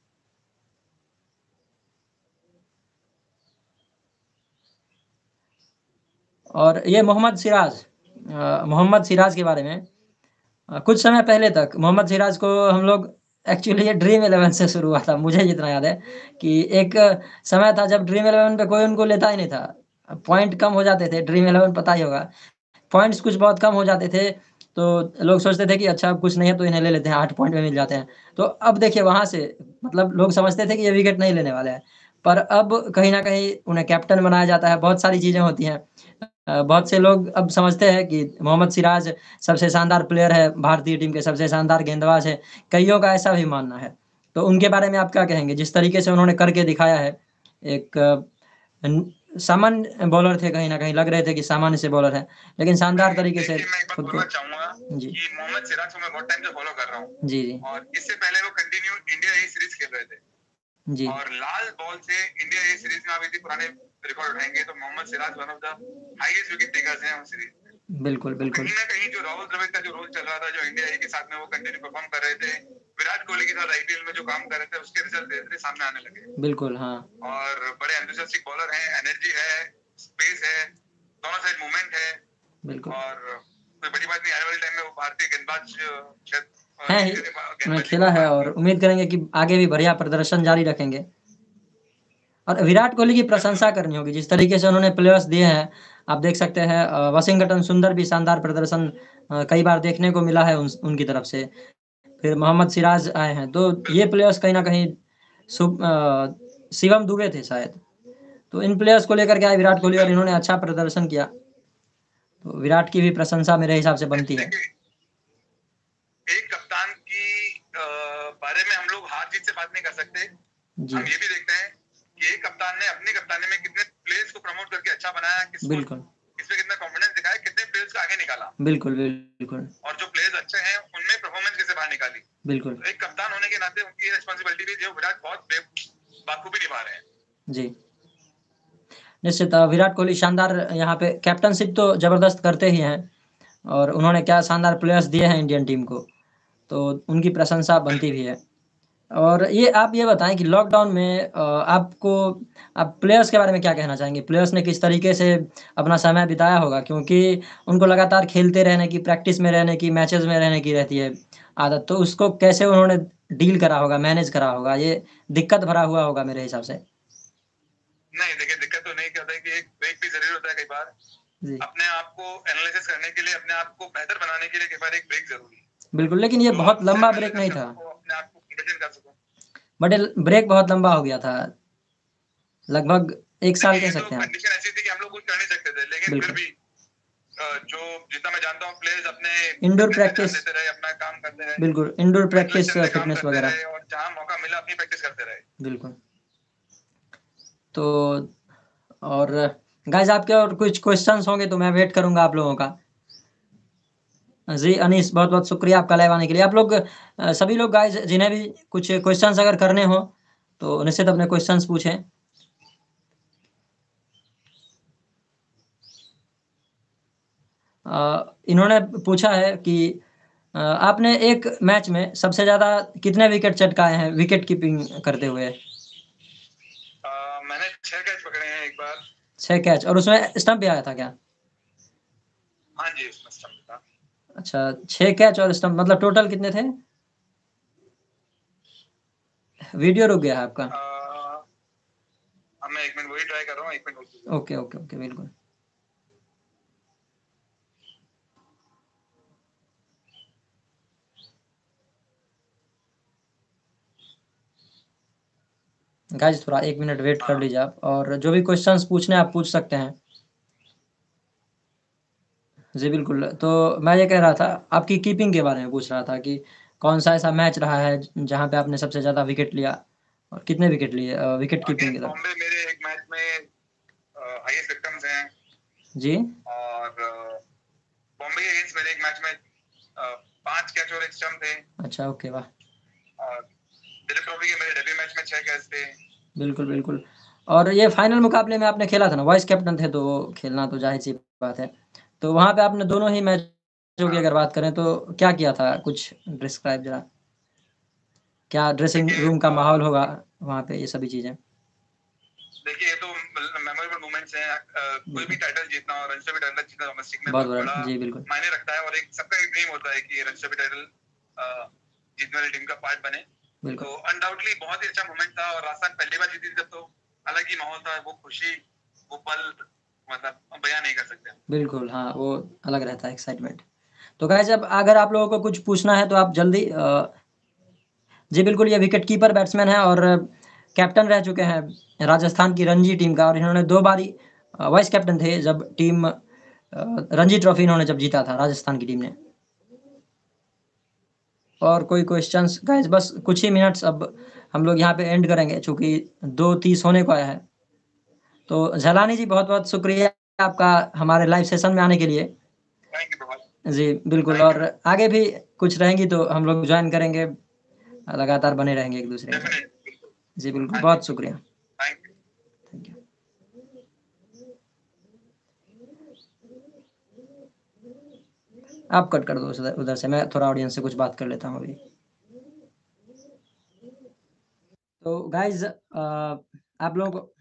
और ये मोहम्मद सिराज के बारे में, कुछ समय पहले तक मोहम्मद सिराज को हम लोग, एक्चुअली ये ड्रीम 11 से शुरू हुआ था, मुझे जितना याद है कि एक समय था जब ड्रीम 11 पे कोई उनको लेता ही नहीं था। पॉइंट कम हो जाते थे, ड्रीम 11 पता ही होगा, पॉइंट्स कुछ बहुत कम हो जाते थे, तो लोग सोचते थे कि अच्छा अब कुछ नहीं है तो इन्हें ले लेते हैं, 8 पॉइंट में मिल जाते हैं। तो अब देखिए वहाँ से, मतलब लोग समझते थे कि ये विकेट नहीं लेने वाले हैं, पर अब कहीं न कहीं उन्हें कैप्टन बनाया जाता है, बहुत सारी चीज़ें होती हैं। बहुत से लोग अब समझते हैं कि मोहम्मद सिराज सबसे शानदार प्लेयर है, भारतीय टीम के सबसे शानदार गेंदबाज है, कइयों का ऐसा भी मानना है। तो उनके बारे में आप क्या कहेंगे? जिस तरीके से उन्होंने करके दिखाया है, एक सामान्य बॉलर थे, कहीं न कहीं लग रहे थे कि सामान्य से बॉलर हैं, लेकिन शानदार तरीके से देखिए मैं एक बात खुद को। बोलना चाहूंगा जी। कि मोहम्मद सिराज को मैं बहुत टाइम से फॉलो कर रहा हूँ जी, जी। और इससे पहले वो कंटिन्यू इंडिया ए सीरीज खेल रहे थे जी। और लाल बॉल से इंडिया ए सीरीज में आप यदि पुराने रिकॉर्ड उठाएंगे तो Mohammed Siraj one of the highest wicket takers हैं उस सीरीज में। बिल्कुल, तो बिल्कुल। कहीं ना कहीं जो राहुल द्रविड़ का जो रोल चल रहा था, जो इंडिया ए के साथ में वो कंटिन्यू परफॉर्म कर रहे थे, विराट कोहली के साथ आईपीएल में जो काम कर रहे थे उसके रिजल्ट धीरे धीरे सामने आने लगे। बिल्कुल, हाँ। और बड़े एंथुसियास्टिक बॉलर हैं, एनर्जी है, स्पेस है, दोनों साइड मूवमेंट है। बिल्कुल। और कोई बड़ी बात नहीं, आने वाले टाइम में वो भारतीय गेंदबाज शायद है ही, उन्होंने खेला है और उम्मीद करेंगे कि आगे भी बढ़िया प्रदर्शन जारी रखेंगे। और विराट कोहली की प्रशंसा करनी होगी, जिस तरीके से उन्होंने प्लेयर्स दिए हैं। आप देख सकते हैं वाशिंगटन सुंदर भी शानदार प्रदर्शन कई बार देखने को मिला है उनकी तरफ से। फिर मोहम्मद सिराज आए हैं, तो ये प्लेयर्स कहीं न कहीं शिवम दुबे थे शायद। तो इन प्लेयर्स को लेकर के आए विराट कोहली और इन्होंने अच्छा प्रदर्शन किया। तो विराट की भी प्रशंसा मेरे हिसाब से बनती है। एक कप्तान की बारे में हम लोग हार जीत से बात नहीं कर सकते। हम ये भी देखते हैं कि एक कप्तान ने अपनी कप्तानी में कितने प्लेयर्स को प्रमोट करके अच्छा बनाया, बिल्कुल, किसमें कितना कॉन्फिडेंस दिखाया, कितने प्लेयर्स को आगे निकाला। बिल्कुल, बिल्कुल। और जो प्लेयर्स अच्छे हैं उनमें परफॉर्मेंस कैसे बाहर निकाली। बिल्कुल। तो एक कप्तान होने के नाते उनकी रिस्पांसिबिलिटी भी जो विराट बहुत बाखूबी निभा रहे हैं। जी। निश्चित विराट कोहली शानदार यहाँ पे कैप्टनशिप तो ज़बरदस्त करते ही हैं और उन्होंने क्या शानदार प्लेयर्स दिए हैं इंडियन टीम को, तो उनकी प्रशंसा बनती भी है। और ये आप ये बताएँ कि लॉकडाउन में आप प्लेयर्स के बारे में क्या कहना चाहेंगे? प्लेयर्स ने किस तरीके से अपना समय बिताया होगा? क्योंकि उनको लगातार खेलते रहने की, प्रैक्टिस में रहने की, मैचेज़ में रहने की रहती है आदत, तो उसको कैसे उन्होंने डील करा होगा, मैनेज करा होगा? ये दिक्कत भरा हुआ होगा मेरे हिसाब से। नहीं, देखिए दिक्कत तो नहीं, क्या होता है कि एक ब्रेक भी ज़रूरी होता है कई बार। जी। अपने आप को एनालिसिस करने के लिए, अपने आप को बेहतर बनाने के लिए कई बार एक ब्रेक ज़रूरी है। बिल्कुल, लेकिन ये बहुत लंबा ब्रेक नहीं था। अपने आप को कंडीशन कर सको। बट ब्रेक बहुत लंबा हो गया था। लगभग 1 साल कह सकते हैं आप। कंडीशन ऐसी थी कि हम लोग कुछ कर नहीं सकते थे, लेकिन फिर भी जो जितना मैं जानता हूँ प्लेयर्स अपने इंडोर प्रैक्टिस देते रहे, अपना काम करते रहे। बिल्कुल, इंडोर प्रैक्टिस फिटनेस वगैरह। और जहाँ मौका मिला अपनी प्रैक्टिस करते रहे। बिल्कुल। तो और गाइस आपके और कुछ क्वेश्चंस होंगे तो मैं वेट करूँगा आप लोगों का। जी, अनीस बहुत-बहुत शुक्रिया आपका लाइव आने के लिए। आप लोग सभी लोग गाइस जिन्हें भी कुछ क्वेश्चंस अगर करने हो, तो निश्चित अपने क्वेश्चंस पूछें। इन्होंने पूछा है कि आपने एक मैच में सबसे ज़्यादा कितने विकेट चटकाए हैं विकेट कीपिंग करते हुए? मैंने 6 कैच पकड़े हैं एक बार। 6 कैच और उसमें स्टंप भी आया था क्या? हाँ जी, उसमें स्टंप था। अच्छा, 6 कैच और स्टंप मतलब टोटल कितने थे? वीडियो रुक गया है आपका। मैं 1 मिनट वही ट्राई कर रहा हूँ, 1 मिनट रुकिए। ओके, बिल्कुल। गाइस थोड़ा 1 मिनट वेट कर लीजिए आप और जो भी क्वेश्चंस पूछने हैं आप पूछ सकते हैं। जी, बिल्कुल। तो मैं ये कह रहा था आपकी कीपिंग के बारे में पूछ रहा था कि कौन-सा ऐसा मैच रहा है जहाँ पे आपने सबसे ज़्यादा विकेट लिया और कितने विकेट लिए विकेट कीपिंग के दौरान? बॉम्बे मेरे एक मैच में हाईएस्ट विक्टिम्स हैं। जी? और बॉम्बे के अगेंस्ट मेरे एक मैच में 5 कैच और 1 स्टंप थे। अच्छा, ओके, वाह! और दिलीप ट्रॉफी के मेरे डेब्यू मैच में 6 कैच थे। बिल्कुल, बिल्कुल। और ये फाइनल मुकाबले में आपने खेला था ना, वाइस कैप्टन थे तो खेलना तो ज़ाहिर-सी बात है। तो वहाँ पे आपने दोनों ही मैचों की अगर बात करें तो क्या किया था? कुछ डिस्क्राइब ज़रा। क्या ड्रेसिंग रूम का माहौल होगा वहाँ पे ये सभी चीज़ें? देखिए, ये तो मेमोरेबल मोमेंट्स हैं। कोई भी टाइटल जीतना और रंजी ट्रॉफी टाइटल जीतना डोमेस्टिक में बहुत बहुत बड़ा, बड़ा जी, बिल्कुल। मायने रखता है और एक सबका एक ड्रीम होता है कि रंजी ट्रॉफी टाइटल जीतने वाली टीम का पार्ट बने। तो अनडाउटली बहुत ही अच्छा मोमेंट था और राजस्थान पहली बार जीती थी तब तो अलग ही माहौल था। वो खुशी, वो पल मतलब बयान नहीं कर सकते। बिल्कुल, हाँ, वो अलग रहता है एक्साइटमेंट। तो गाइस अब अगर आप लोगों को कुछ पूछना है तो आप जल्दी जी, बिल्कुल, ये विकेट कीपर बैट्समैन है और कैप्टन रह चुके हैं राजस्थान की रणजी टीम का और इन्होंने 2 बारी वाइस कैप्टन थे जब टीम रणजी ट्रॉफी इन्होंने जब जीता था राजस्थान की टीम ने। और कोई क्वेश्चंस गाइस बस कुछ ही मिनट्स अब हम लोग यहाँ पे एंड करेंगे चूँकि 2:30 होने को आया है। तो झलानी जी बहुत-बहुत शुक्रिया आपका हमारे लाइव सेशन में आने के लिए। थैंक यू बहुत। जी, बिल्कुल और आगे भी कुछ रहेंगी तो हम लोग जॉइन करेंगे। लगातार बने रहेंगे एक-दूसरे के साथ। जी, बिल्कुल, बहुत शुक्रिया। Thank you. Thank you. आप कट कर दो उधर से, मैं थोड़ा ऑडियंस से कुछ बात कर लेता हूँ अभी। तो गाइज़ आप लोगों को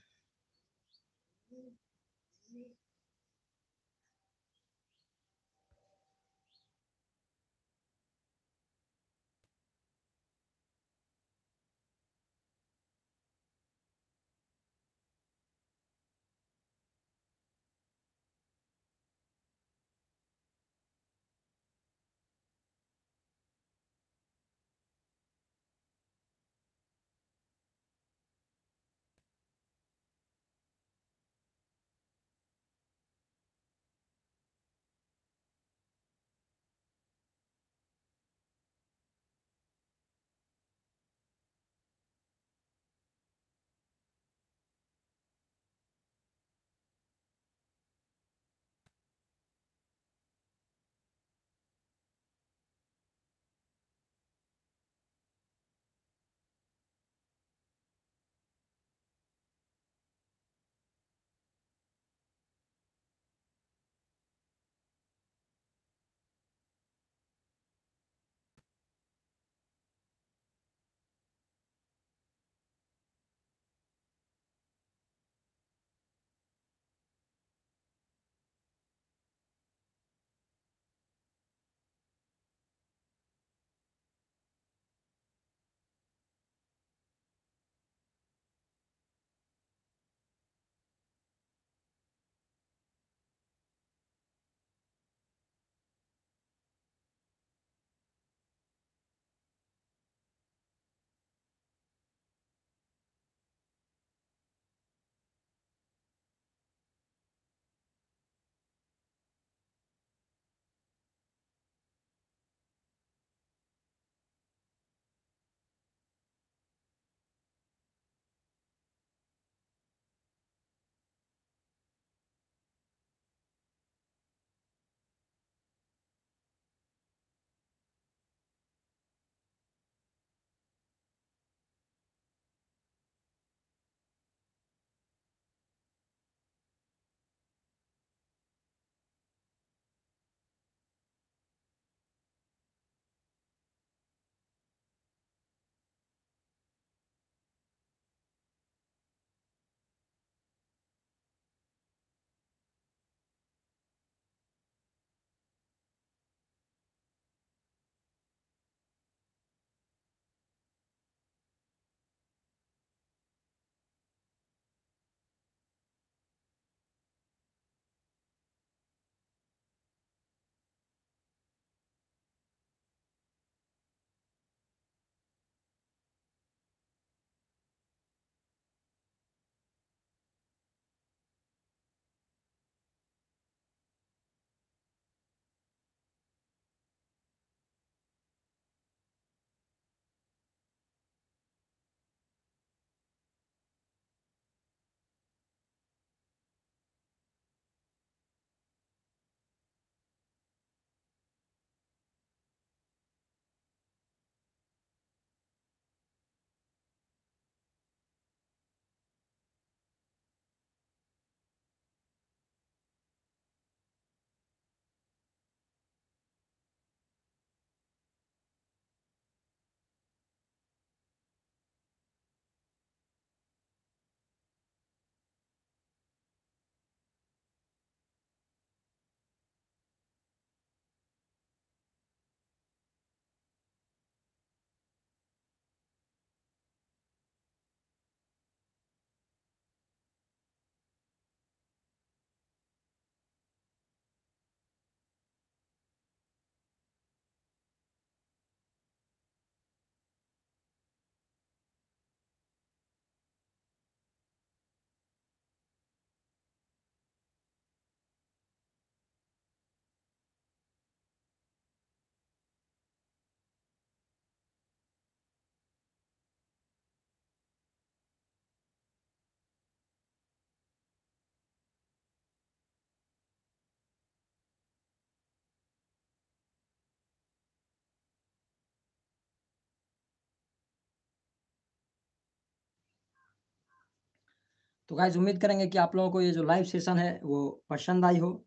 तो गाइज़ उम्मीद करेंगे कि आप लोगों को ये जो लाइव सेशन है वो पसंद आई हो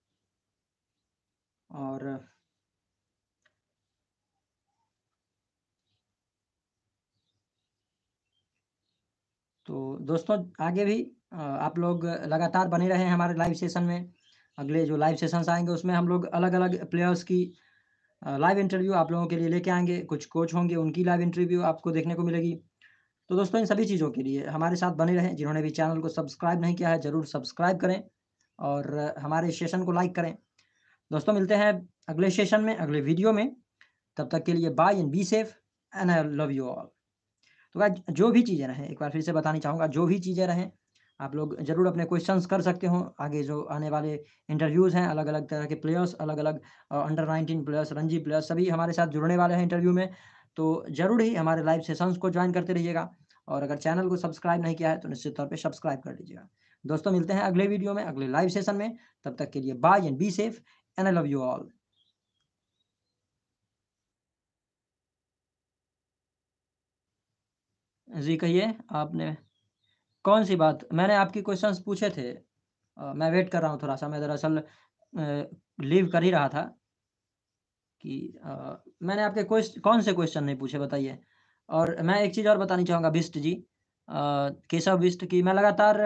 और तो दोस्तों आगे भी आप लोग लगातार बने रहें हमारे लाइव सेशन में। अगले जो लाइव सेशंस आएँगे उसमें हम लोग अलग-अलग प्लेयर्स की लाइव इंटरव्यू आप लोगों के लिए लेके आएँगे। कुछ कोच होंगे उनकी लाइव इंटरव्यू आपको देखने को मिलेगी। तो दोस्तों इन सभी चीज़ों के लिए हमारे साथ बने रहें। जिन्होंने भी चैनल को सब्सक्राइब नहीं किया है ज़रूर सब्सक्राइब करें और हमारे सेशन को लाइक करें। दोस्तों मिलते हैं अगले सेशन में, अगले वीडियो में। तब तक के लिए bye and be safe and I love you all. तो गाइस जो भी चीज़ें रहें, एक बार फिर से बताना चाहूँगा, जो भी चीज़ें रहें, आप लोग ज़रूर अपने क्वेश्चन्स कर सकते हो। आगे जो आने वाले इंटरव्यूज़ हैं, अलग-अलग तरह के प्लेयर्स, अलग-अलग अंडर 19 प्लेयर्स, रणजी प्लेयर्स सभी हमारे साथ जुड़ने वाले हैं इंटरव्यू में। तो ज़रूर ही हमारे लाइव सेशंस को जॉइन करते रहिएगा और अगर चैनल को सब्सक्राइब नहीं किया है, तो निश्चित तौर पे सब्सक्राइब कर लीजिएगा। दोस्तों मिलते हैं अगले वीडियो में, अगले लाइव सेशन में। तब तक के लिए bye and be safe and I love you all. जी कहिए, आपने कौन-सी बात? मैंने आपके क्वेश्चन्स पूछे थे। मैं वेट कर रहा हूँ थोड़ा-सा, मैं दरअसल लीव कर ही रहा था कि मैंने आपके कौन से क्वेश्चन नहीं पूछे बताइए? और मैं एक चीज़ और बतानी चाहूँगा बिष्ट जी, केशव बिष्ट की मैं लगातार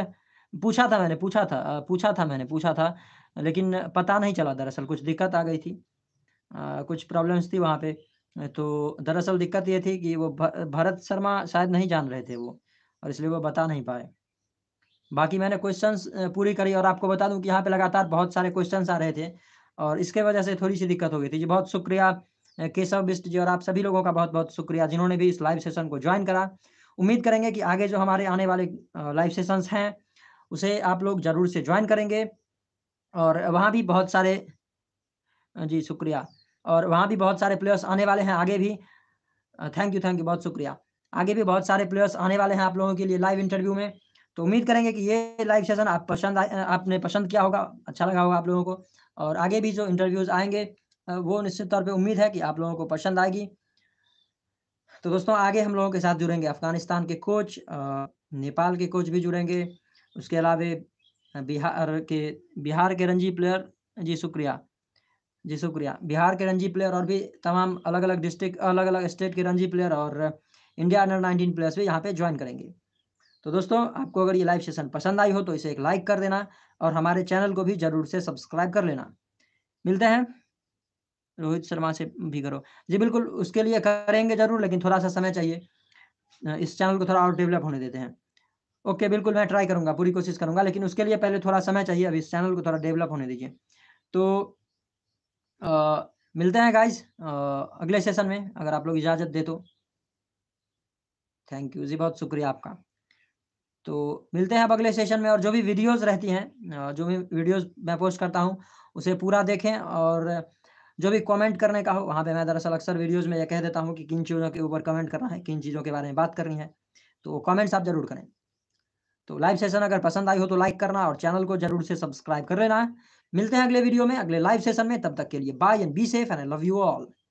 पूछा था, लेकिन पता नहीं चला दरअसल कुछ दिक्कत आ गई थी। कुछ प्रॉब्लम्स थी वहाँ पे। तो दरअसल दिक्कत ये थी कि वो भरत शर्मा शायद नहीं जान रहे थे वो और इसलिए वो बता नहीं पाए। बाकी मैंने क्वेश्चन्स पूरी करी और आपको बता दूँ कि यहाँ पे लगातार बहुत सारे क्वेश्चन्स आ रहे थे और इसके वजह से थोड़ी-सी दिक्कत हो गई थी। जी, बहुत शुक्रिया केशव बिष्ट जी और आप सभी लोगों का बहुत-बहुत शुक्रिया जिन्होंने भी इस लाइव सेशन को जॉइन करा। उम्मीद करेंगे कि आगे जो हमारे आने वाले लाइव सेशंस हैं, उसे आप लोग ज़रूर से जॉइन करेंगे और वहाँ भी बहुत सारे जी, शुक्रिया और वहाँ भी बहुत सारे प्लेयर्स आने वाले हैं आगे भी। थैंक यू, बहुत शुक्रिया। आगे भी बहुत सारे प्लेयर्स आने वाले हैं आप लोगों के लिए लाइव इंटरव्यू में। तो उम्मीद करेंगे कि ये लाइव सेशन आपने पसंद किया होगा, अच्छा लगा होगा आप लोगों को और आगे भी जो इंटरव्यूज़ आएँगे वो निश्चित तौर पे उम्मीद है कि आप लोगों को पसंद आएगी। तो दोस्तों आगे हम लोगों के साथ जुड़ेंगे अफ़गानिस्तान के कोच, नेपाल के कोच भी जुड़ेंगे। उसके अलावे बिहार के रणजी प्लेयर जी शुक्रिया। जी, शुक्रिया। बिहार के रणजी प्लेयर और भी तमाम अलग-अलग डिस्ट्रिक्ट अलग-अलग स्टेट के रणजी प्लेयर और इंडिया अंडर 19 प्लेयर्स भी यहाँ पे जॉइन करेंगे। तो दोस्तों आपको अगर ये लाइव सेशन पसंद आई हो तो इसे एक लाइक कर देना और हमारे चैनल को भी ज़रूर से सब्सक्राइब कर लेना। मिलते हैं रोहित शर्मा से भी करो। जी बिल्कुल, उसके लिए करेंगे ज़रूर लेकिन थोड़ा-सा समय चाहिए। इस चैनल को थोड़ा और डेवलप होने देते हैं। ओके, बिल्कुल मैं ट्राई करूँगा, पूरी कोशिश करूँगा लेकिन उसके लिए पहले थोड़ा समय चाहिए, अभी इस चैनल को थोड़ा डेवलप होने दीजिए। तो मिलते हैं गाइज़ अगले सेशन में अगर आप लोग इजाज़त दें तो। थैंक यू जी, बहुत शुक्रिया आपका। तो मिलते हैं अब अगले सेशन में और जो भी वीडियोज़ रहती हैं जो भी वीडियोज़ मैं पोस्ट करता हूँ, उसे पूरा देखें और जो भी कमेंट करने का हो, वहाँ पे मैं दरअसल अक्सर वीडियोज़ में ये कह देता हूँ कि किन चीज़ों के ऊपर कमेंट करना है, किन चीज़ों के बारे में बात करनी है, तो कमेंट्स आप ज़रूर करें। तो लाइव सेशन अगर पसंद आई हो तो लाइक करना और चैनल को ज़रूर से सब्सक्राइब कर लेना। मिलते हैं अगले वीडियो में, अगले लाइव सेशन में, तब तक के लिए bye and be safe and I love you all.